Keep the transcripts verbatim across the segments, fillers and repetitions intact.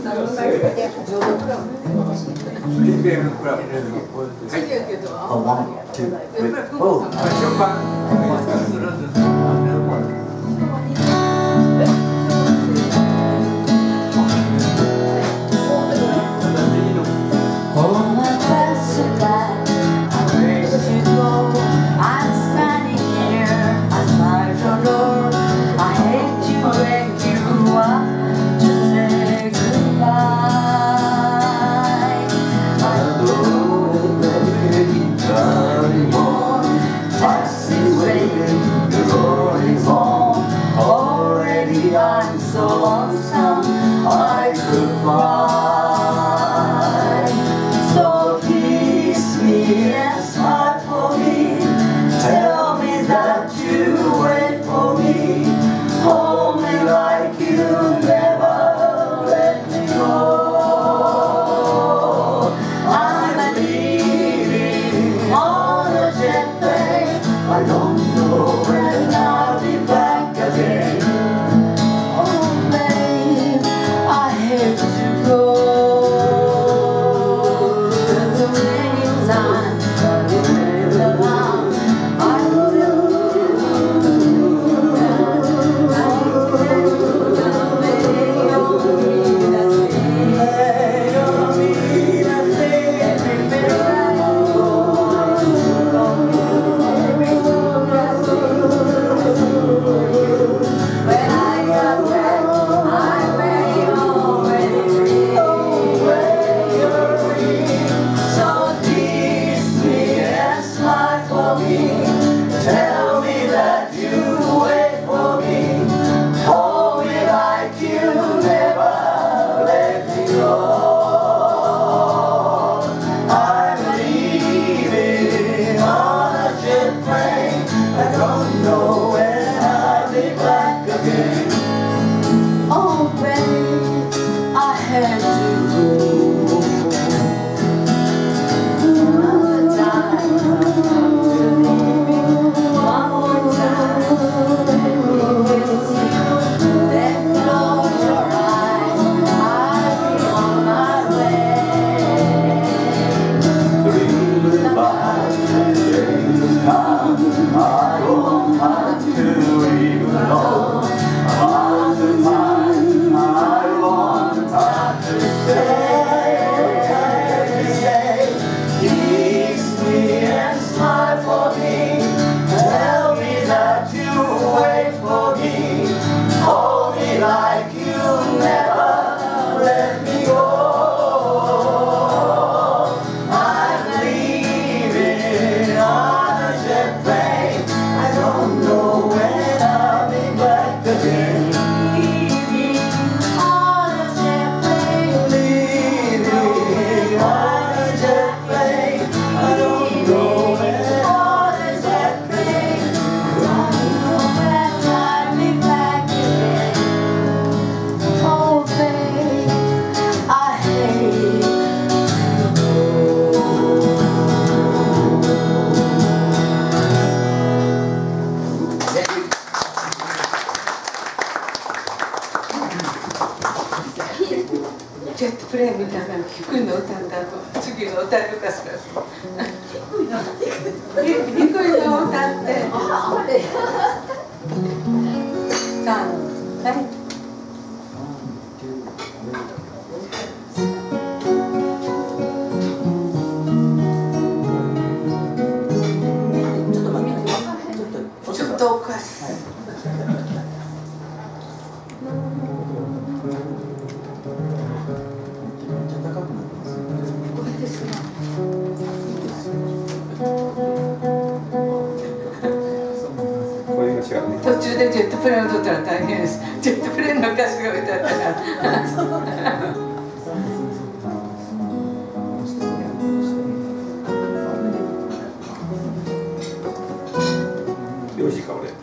ジェットプレインみたいな低いの歌った後次の歌えるかしら。低いのを歌ってさんはいちょっとおかしい。途中でジェットプレーンを撮ったら大変です。ジェットプレーンの歌詞が歌ったから。 よろしいか俺。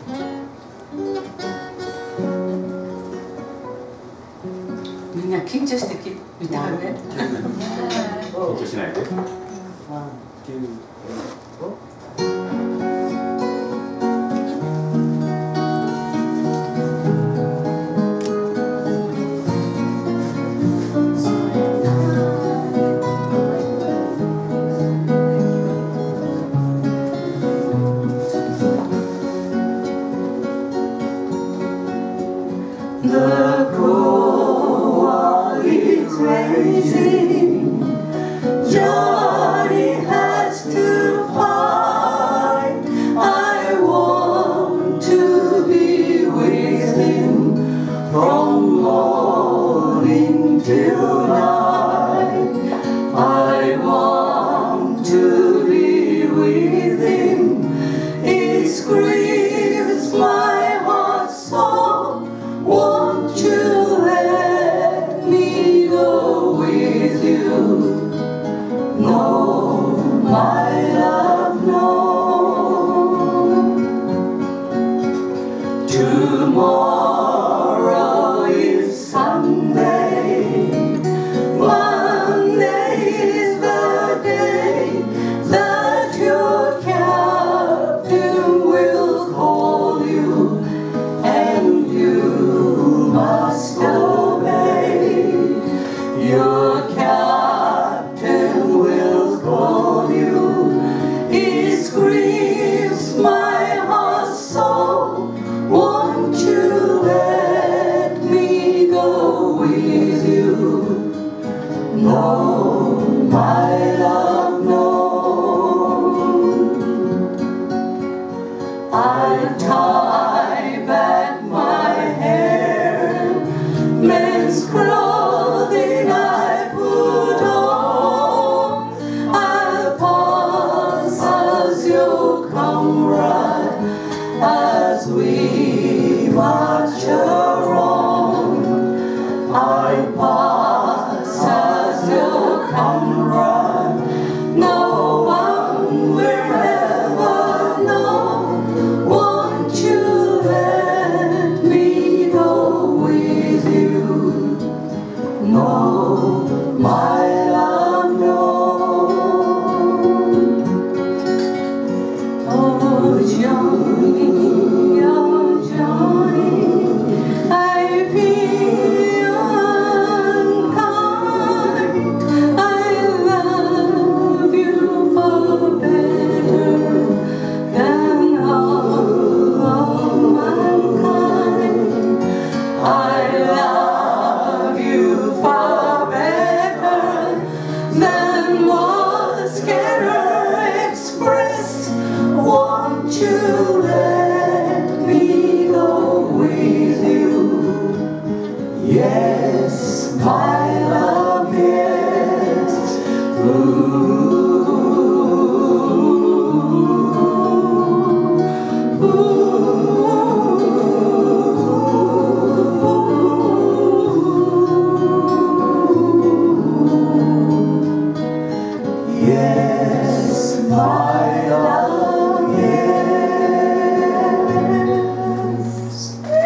みんな緊張してき歌うね。 緊張しないで。 So tonight. I want to be with him. It grieves my heart so. Won't you let me go with you? No, my love, no. Tomorrow is Sunday. Monday is the day that your captain will call you, and you must obey. Your captain will call you. It grieves my heart so. Won't you let me go with you? No, my love, no. I tie back my hair, men's clothing I put on. I pass as your comrade as we march along. I pass as your comrade. No one will ever know. Won't you let me go with you? No, my love, no. Oh, Johnny, oh, Johnny, I feel unkind. I love you far better than all of mankind. I love you far better than words can express. Won't you let me go with you? Yes, my love, yes. Ooh, yes, my love, yes.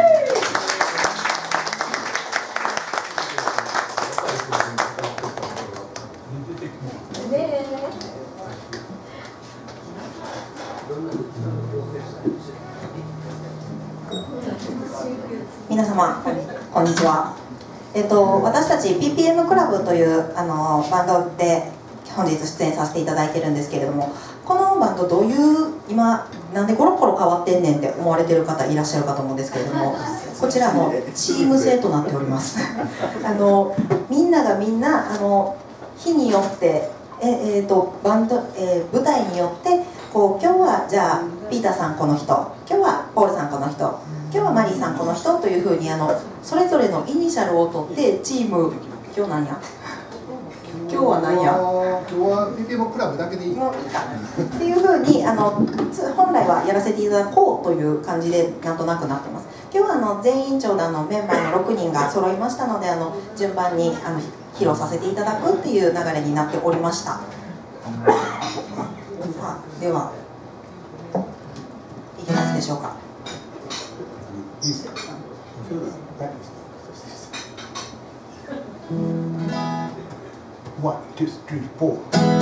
皆様こんにちは。えっと私たち ピーピーエム クラブというあのバンドで本日出演させていただいてるんですけれども、このバンドどういう今なんでコロコロ変わってんねんって思われてる方いらっしゃるかと思うんですけれども、こちらもチーム制となっておりますあのみんながみんなあの日によってえ、えー、とバンド、えー、舞台によってこう今日はじゃあピーターさんこの人、今日はポールさんこの人、今日はマリーさんこの人というふうにあのそれぞれのイニシャルを取ってチーム、今日なんや今日は何や今日は ピーピーエム クラブだけでいいもういいかっていうふうにあのつ本来はやらせていただこうという感じでなんとなくなってます。今日はあの全員長団のメンバーのろくにんが揃いましたので、あの順番にあの披露させていただくっていう流れになっておりました。さあではいきますでしょうか。 いいですか。One, two, three, four.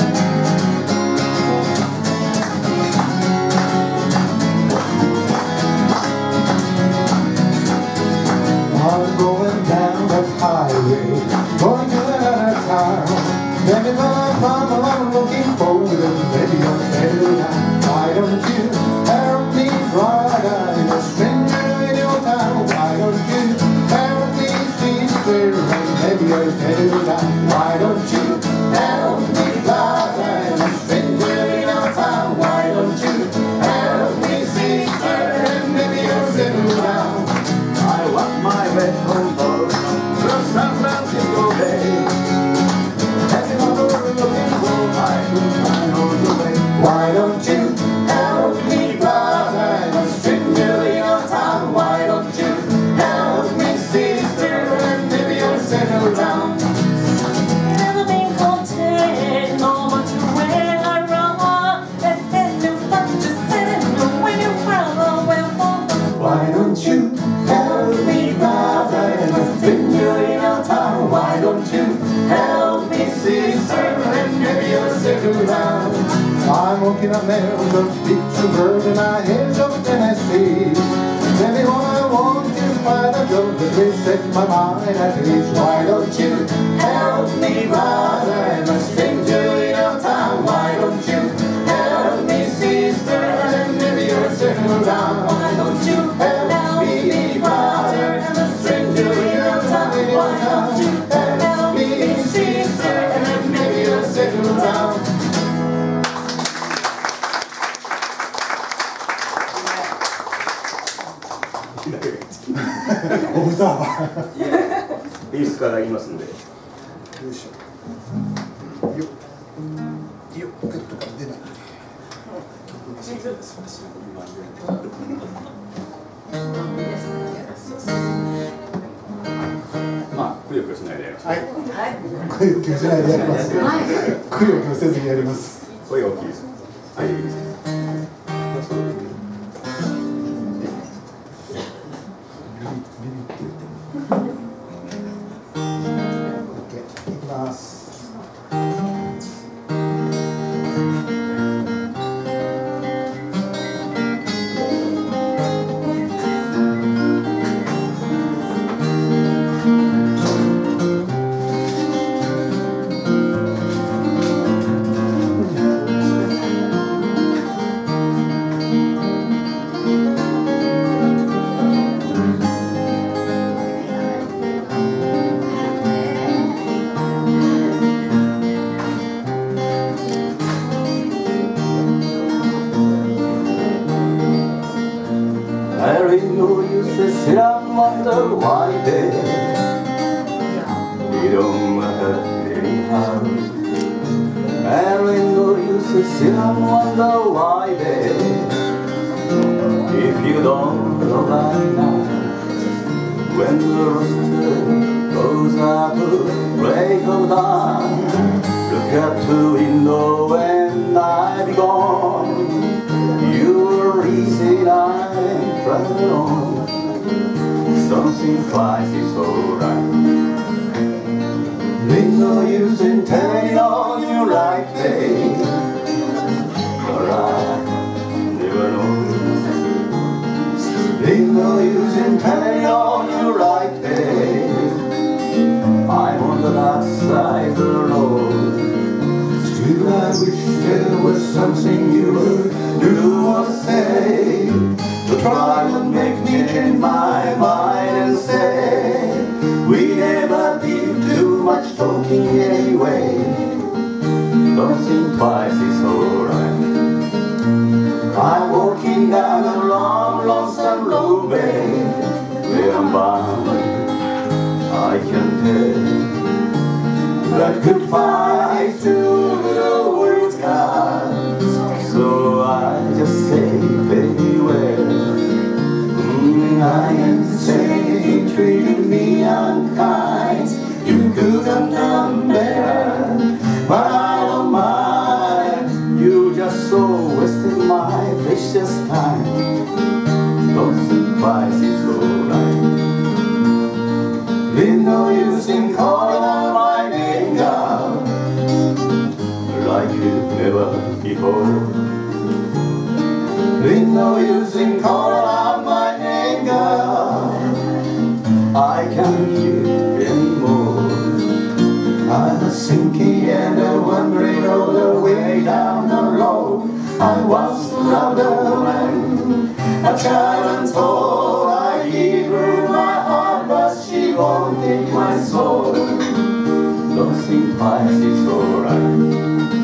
I'm going down the highway, going out of town. Maybe I'm I'm looking forward, maybe I'll settle down. Why don't you help me drive? I'm a stranger in your town. Why don't you help me see clear and maybe I'll settle down. Why don't you help me drive? I'm a stranger in your town. Why don't you help me see clear and maybe I'll settle down. I want my way home from San Francisco Bay. walking on nails of Pittsburgh and I hills of Tennessee. Maybe when I want to find a job that reset my mind at least. Why don't you help me, brother? I'm a stranger in a town. Why don't you help me, sister? And maybe you'll settle down. Why don't you help me, brother? I'm a stranger in a town. Why don't you help me, sister? And maybe you'll settle down.オブザーバー。 いいスカラ言いますんで。 よいしょ。よ。よ。ポケットから出ない。 まあ、くよくよしないでやります。 はい。くよくよしないでやります。くよくよせずにやります。 声が大きいです。はい、いいです。 Sit and wonder why they It don't matter anyhow. And when no use to sit and wonder why they If you don't know by now, when the rooster goes up break of dawn, look at the window and I be gone. You will reason I'm running on. Something twice is alright. There's no use in telling on you right day, but I never know. There's no use in telling on you right day. I'm on the dark side of the road. Still I wish there was something you would do or say to try to make me change my mind and say we never did too much talking anyway. Don't think twice, it's alright. I'm walking down a long, lonesome road, babe, where I'm bound. I can tell that goodbye to the world's gone. So I just say, very well. I am saying, treating me unkind. You could have done better, but I don't mind. You just so wasted my precious time. Don't think twice, it's alright. There's no use in calling on my name, God, like you never before. There's no use in calling on my name, God, I can't hear anymore. I'm sinking and I'm wandering all the way down the road. I once loved a woman, a child untold. I gave her my heart, but she won't take my soul. Don't think twice, it's alright.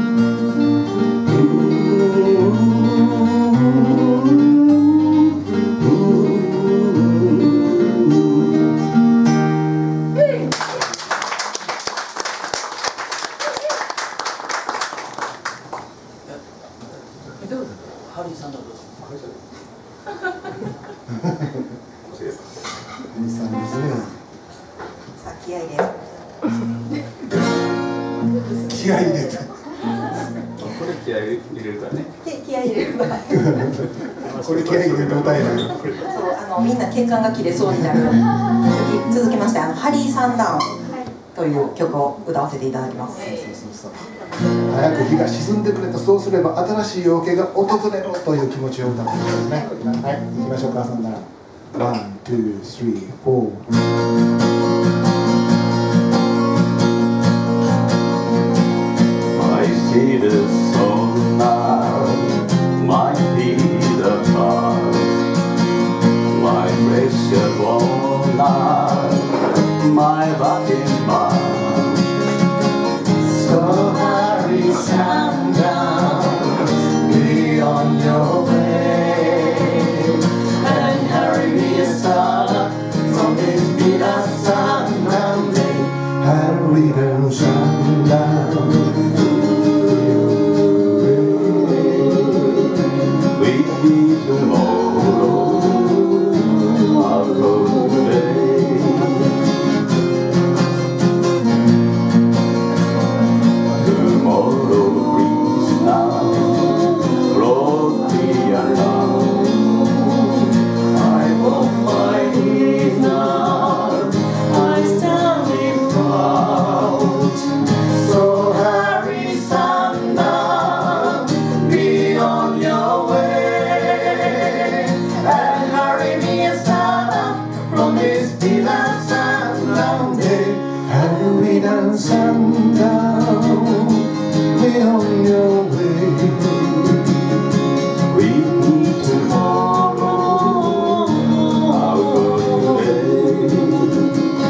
気合い入れて。 これ気合い入れるからね。 気合い入れる場合。 これ気合い入れると歌えない。 そうあのみんな血管が切れそうになる。続き続きましてあのハリー・サンダウン。 という曲を歌わせていただきます。 そうそうそう、早く日が沈んでくれと、そうすれば新しい夜明けが訪れろという気持ちを歌っていますね。はい、行きましょうか、遊んだら。ワン、ツー、スリー、フォー。 See the sun now, my feet apart, my precious one now, my rocking bar. So hurry, sundown, be on your way, and hurry me a star, so this be the sundown day. Hurry down, sundown. Tomorrow, I'll go today. Tomorrow brings now, brought me around. I walk my knees now, I stand in proud. So hurry, sundown, be on your way. Hurry down, sundown, be on your way. We meet tomorrow, I'll go today.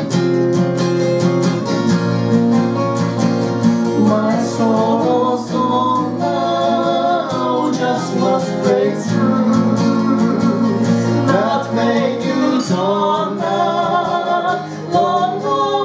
My soul, soul now just must break through, not make you torn now, long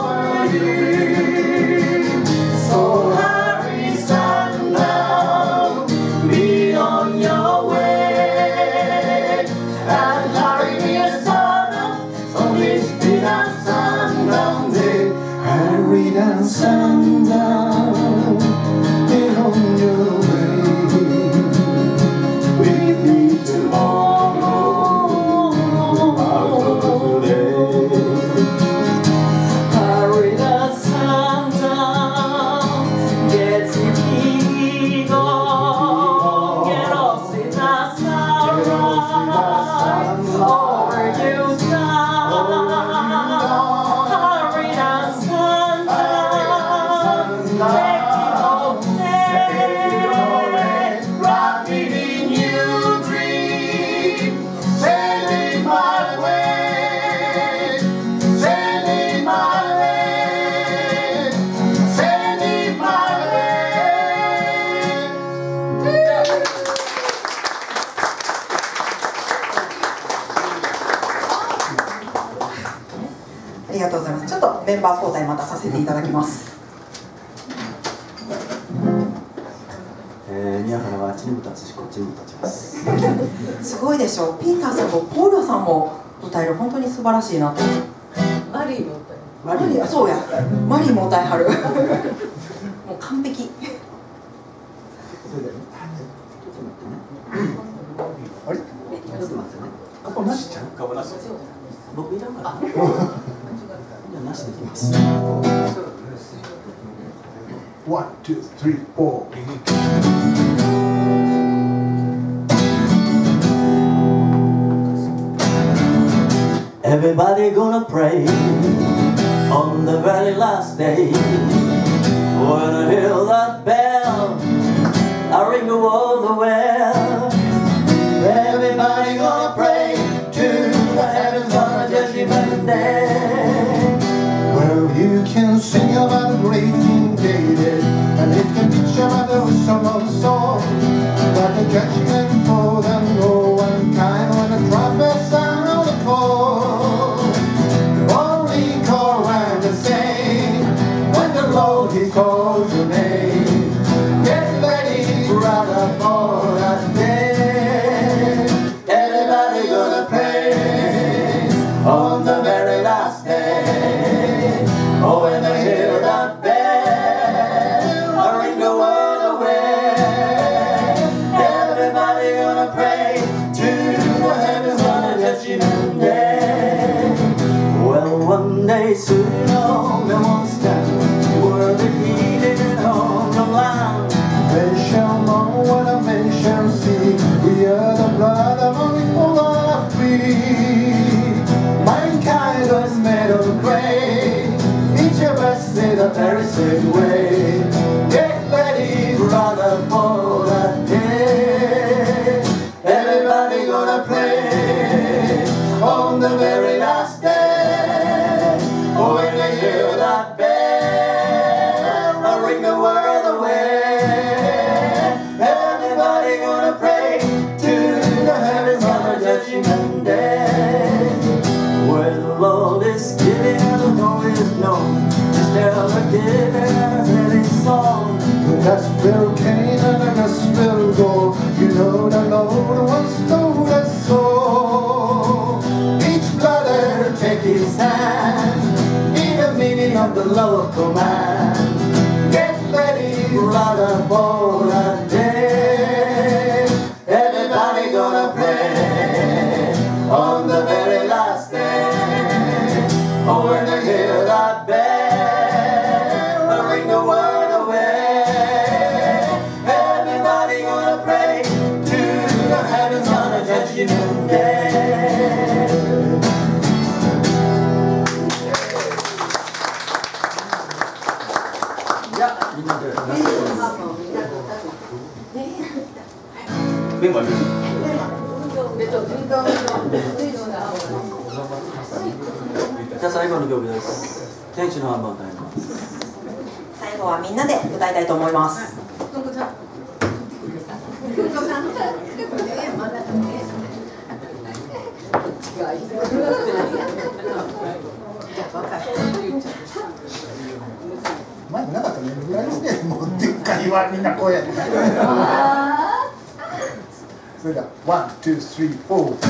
overdue. So hurry, sundown, be on your way, and hurry me a sun, so this be the sundown day. Hurry down, sundown, be on your way. We meet tomorrow, I'll go today. Hurry the sundown, get to Vigo, get us in the sunrise, over you down. Hurry the sundown, take it away, Rock me in your dream, sailing my way, sailing my way, sailing my way. ありがとうございます。ちょっとメンバー交代またさせていただきます。 えー、宮原はあっちにも立つしこっちにも立ちます。 すごいでしょう。ピーターさんもポーラさんも歌える、本当に素晴らしいなと。 マリーの歌マリー、あ、そうや。マリーも歌いはる。もう完璧。 それでね、ちょっと待ってね。 あれ、 ちょっと待ってね。 ここなしちゃう。 顔なし。 僕いらんから。じゃあなしできます。 ワン、ツー、スリー、フォー。 Everybody gonna pray on the very last day. When I hear that bell, I ring all the well. Everybody gonna pray to the heavens on a judgment day. Well, you can sing about the great King David, and it can teach about the wisdom of the soul. But the judgment for them go unkind when the trumpet sound the call. Only call and the same when the Lord he calls your name. Get ready, brother, for that day. Everybody gonna pray on the very last day. Oh, when I hear that bell, I ring the world away. Everybody gonna pray to the heavens on a judgment day. Well, one day soon, all the ones stand very same way. Get ready, brother, for that day. Everybody gonna play on the very last day. Oh, when they hear that bell, I'll ring the world away. Everybody gonna pray to the heavens on the judgment day. Where the Lord is giving and the door is known, just tell the giver and tell his song. The gospel came and the gospel go. You know the Lord once told us so. Each brother take his hand in the meaning of the Lord command. Get ready, brother, for that day. Everybody gonna pray on the very last day. Oh, when they hear that bell, I'll ring the word away. Everybody gonna pray to the heavens on a judgment day. Ja,みんなでメンバーいる？じゃあ最後の曲です。天使のハンバー歌います。 最後はみんなで歌いたいと思います。 前なかったね、ぐらいですね、もうでっかいわ、みんなこうやって。それでは、ワン、ツー、スリー、フォー。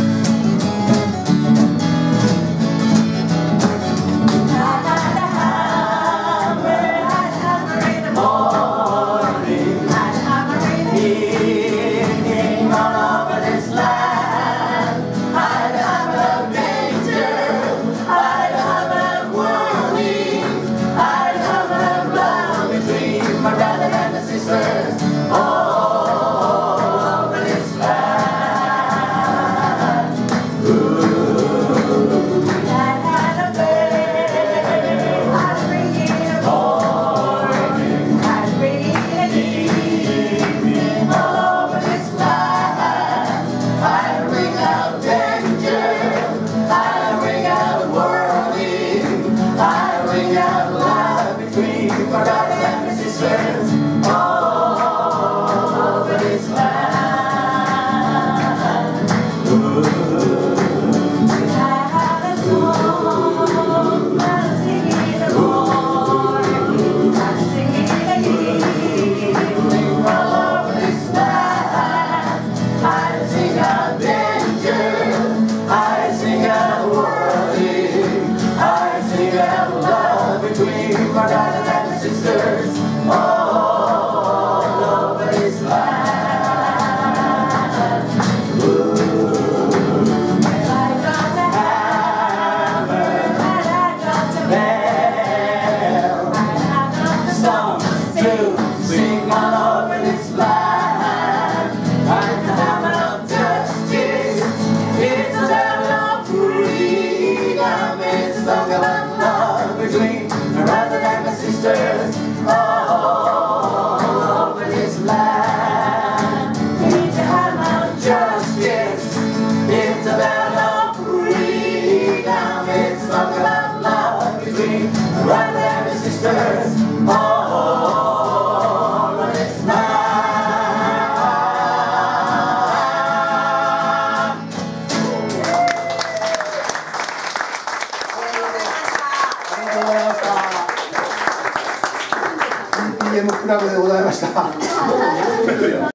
ピーエム クラブでございました。